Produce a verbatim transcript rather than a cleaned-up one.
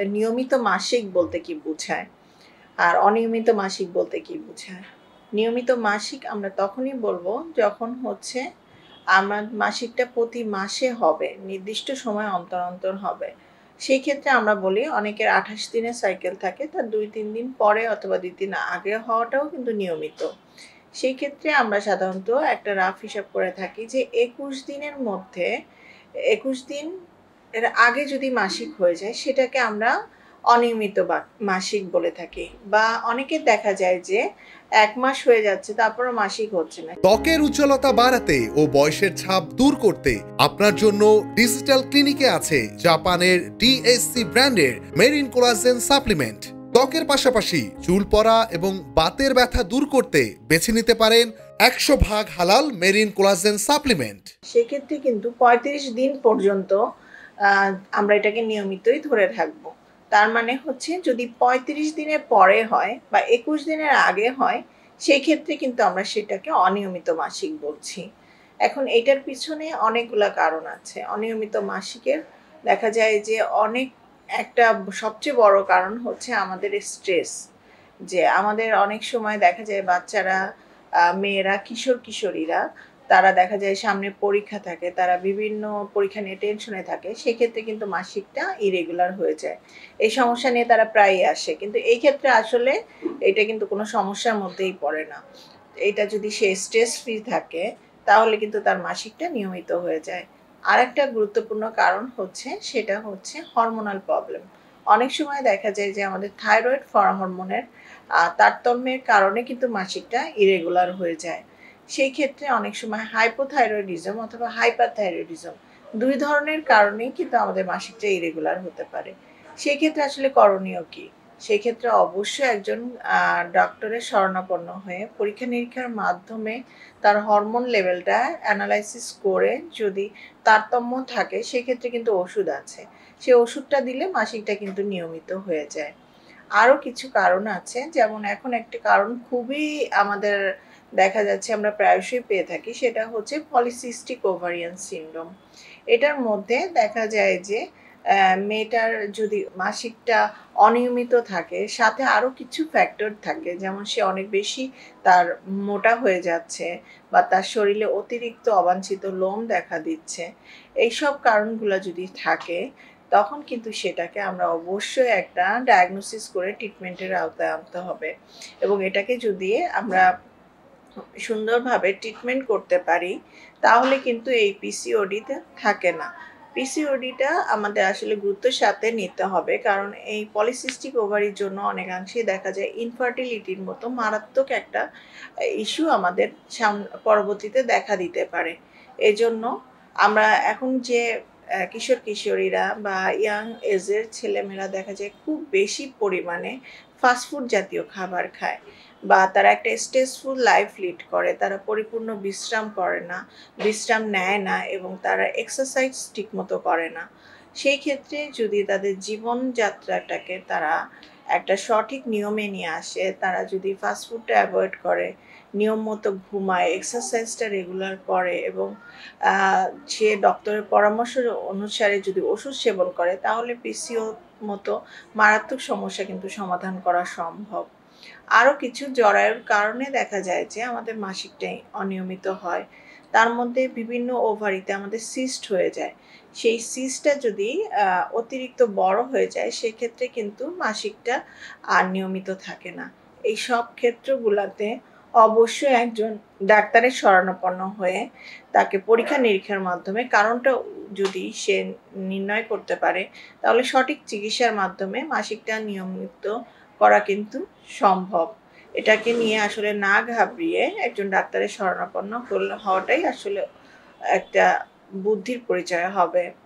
নিয়মিত মাসিক বলতে কি বোঝায়? আর অনিয়মিত মাসিক বলতে কি বোঝায়? নিয়মিত মাসিক আমরা তখনই বলবো যখন হচ্ছে আমার মাসিকটা প্রতি মাসে হবে, নির্দিষ্ট সময় অন্তর, অন্তর হবে। সেই ক্ষেত্রে আমরা বলি অনেকের আঠাশ দিনের সাইকেল থাকে, তার দুই তিন দিন পরে অথবা দুই দিন আগে হওয়াটাও কিন্তু নিয়মিত। সেই ক্ষেত্রে আমরা সাধারণত একটা রাফ হিসাব করে থাকি যে একুশ দিনের মধ্যে একুশ দিন এর আগে যদি মাসিক হয়ে যায় সেটাকে আমরা অনিয়মিত বা মাসিক বলে থাকি। বা অনেকের দেখা যায় যে এক মাস হয়ে যাচ্ছে তারপরও মাসিক হচ্ছে না। ত্বকের উজ্জ্বলতা বাড়াতে ও বয়সের ছাপ দূর করতে আপনার জন্য ডিজিটাল ক্লিনিকে আছে জাপানের ডিএসসি ব্র্যান্ডের মেরিন কোলাজেন সাপ্লিমেন্ট। ত্বকের পাশাপাশি চুল পড়া এবং বাতের ব্যথা দূর করতে বেছে নিতে পারেন একশো ভাগ হালাল মেরিন কোলাজেন সাপ্লিমেন্ট। সেক্ষেত্রে কিন্তু পঁয়ত্রিশ দিন পর্যন্ত আমরা এটাকে নিয়মিতই ধরে থাকবো। তার মানে হচ্ছে যদি পঁয়ত্রিশ দিনের পরে হয় বা একুশ দিনের আগে হয় সেই ক্ষেত্রে কিন্তু আমরা সেটাকে অনিয়মিত মাসিক বলছি। এখন এটার পিছনে অনেকগুলা কারণ আছে। অনিয়মিত মাসিকের দেখা যায় যে অনেক একটা সবচেয়ে বড় কারণ হচ্ছে আমাদের স্ট্রেস। যে আমাদের অনেক সময় দেখা যায় বাচ্চারা, মেয়েরা, কিশোর কিশোরীরা তারা দেখা যায় সামনে পরীক্ষা থাকে, তারা বিভিন্ন পরীক্ষা নিয়ে টেনশনে থাকে, সেক্ষেত্রে কিন্তু মাসিকটা ইরেগুলার হয়ে যায়। এই সমস্যা নিয়ে তারা প্রায়ই আসে, কিন্তু এই ক্ষেত্রে আসলে এটা কিন্তু কোনো সমস্যার মধ্যেই পড়ে না। এটা যদি সে স্ট্রেস ফ্রি থাকে তাহলে কিন্তু তার মাসিকটা নিয়মিত হয়ে যায়। আর একটা গুরুত্বপূর্ণ কারণ হচ্ছে সেটা হচ্ছে হরমোনাল প্রবলেম। অনেক সময় দেখা যায় যে আমাদের থাইরয়েড হরমোনের তারতম্যের কারণে কিন্তু মাসিকটা ইরেগুলার হয়ে যায়। সেই ক্ষেত্রে অনেক সময় হাইপোথাইরয়েডিজম অথবা হাইপারথাইরয়েডিজম দুই ধরনের কারণেই কিন্তু আমাদের মাসিকটা ইরেগুলার হতে পারে। সেই ক্ষেত্রে আসলে করণীয় কি? সেই ক্ষেত্রে অবশ্যই একজন ডক্টরের শরণাপন্ন হয়ে পরীক্ষা নিরীক্ষার মাধ্যমে তার হরমোন লেভেলটা অ্যানালাইসিস করে যদি তারতম্য থাকে সেক্ষেত্রে কিন্তু ওষুধ আছে, সেই ওষুধটা দিলে মাসিকটা কিন্তু নিয়মিত হয়ে যায়। আরও কিছু কারণ আছে, যেমন এখন একটি কারণ খুবই আমাদের দেখা যাচ্ছে আমরা প্রায়শই পেয়ে থাকি, সেটা হচ্ছে পলিসিস্টিক ওভারিয়ান সিনড্রোম। এটার মধ্যে দেখা যায় যে মেয়েটার যদি মাসিকটা অনিয়মিত থাকে, সাথে আরও কিছু ফ্যাক্টর থাকে, যেমন সে অনেক বেশি তার মোটা হয়ে যাচ্ছে বা তার শরীরে অতিরিক্ত অবাঞ্ছিত লোম দেখা দিচ্ছে, এইসব কারণগুলো যদি থাকে তখন কিন্তু সেটাকে আমরা অবশ্যই একটা ডায়াগনোসিস করে ট্রিটমেন্টের আওতায় আনতে হবে। এবং এটাকে যদি আমরা সুন্দরভাবে ট্রিটমেন্ট করতে পারি তাহলে কিন্তু এই পিসিওডিতে থাকে না। পিসিওডিটা আমাদের আসলে গুরুত্বের সাথে নিতে হবে, কারণ এই পলিসিস্টিক ওভারির জন্য অনেকাংশেই দেখা যায় ইনফার্টিলিটির মতো মারাত্মক একটা ইস্যু আমাদের পরবর্তীতে দেখা দিতে পারে। এজন্য আমরা এখন যে কিশোর কিশোরীরা বা ইয়াং এজের ছেলেমেয়েরা দেখা যায় খুব বেশি পরিমাণে ফাস্টফুড জাতীয় খাবার খায় বা তারা একটা স্ট্রেসফুল লাইফ লিড করে, তারা পরিপূর্ণ বিশ্রাম করে না, বিশ্রাম নেয় না এবং তারা এক্সারসাইজ ঠিকমতো করে না। সেই ক্ষেত্রে যদি তাদের জীবনযাত্রাটাকে তারা একটা সঠিক নিয়মে নিয়ে আসে, তারা যদি ফাস্টফুডটা অ্যাভয়েড করে, নিয়ম মতো ঘুমায়, এক্সারসাইজটা রেগুলার করে এবং সে ডক্টরের পরামর্শ অনুসারে যদি ওষুধ সেবন করে তাহলে পিসিও মতো মারাত্মক সমস্যা কিন্তু সমাধান করা সম্ভব। আরও কিছু জরায়ুর কারণে দেখা যায় যে আমাদের মাসিকটাই অনিয়মিত হয়। তার মধ্যে বিভিন্ন ওভারিতে আমাদের সিস্ট হয়ে যায়। সেই সিস্টটা যদি অতিরিক্ত বড় হয়ে যায় সেক্ষেত্রে কিন্তু মাসিকটা আর নিয়মিত থাকে না। এই সব ক্ষেত্রগুলোতে অবশ্যই একজন ডাক্তারের শরণাপন্ন হয়ে তাকে পরীক্ষা নিরীক্ষার মাধ্যমে কারণটা যদি সে নির্ণয় করতে পারে তাহলে সঠিক চিকিৎসার মাধ্যমে মাসিকটা নিয়মিত করা কিন্তু সম্ভব। এটাকে নিয়ে আসলে না ঘাবড়িয়ে একজন ডাক্তারের শরণাপন্ন হওয়াটাই আসলে একটা বুদ্ধির পরিচয় হবে।